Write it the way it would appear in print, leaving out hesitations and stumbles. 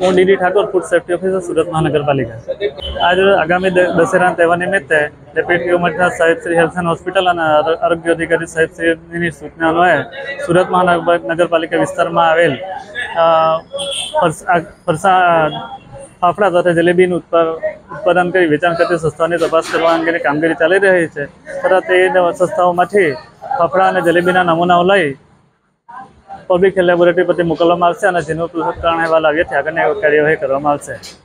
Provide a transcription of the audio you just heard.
હું DD Thakor, food safety officer, Surat મહાનગરપાલિકા। આજ આગામી દશેરા તહેવાર નિમિત્તે ડેપ્યુટી કમિશનર સાહેબ શ્રી હેલ્થ એન્ડ હોસ્પિટલ અને આરોગ્ય અધિકારી સાહેબ શ્રીની સૂચના અન્વયે સુરત મહાનગરપાલિકા વિસ્તારમાં આવેલ ફાફડા તથા જલેબીનું ઉત્પાદન કરી વેચાણ કરતી સંસ્થાઓની તપાસ કરવા અંગેની કામગીરી ચાલી રહી છે। તથા તે સંસ્થાઓમાંથી ફાફડા અને જલેબીના નમૂનાઓ લઈ પબ્લિક હેલ્થ લેબોરેટરી પરથી મોકલવામાં આવશે અને જેનો પૃથ્થકરણ અહેવાલ આવ્યાથી આગળની કાર્યવાહી કરવામાં આવશે।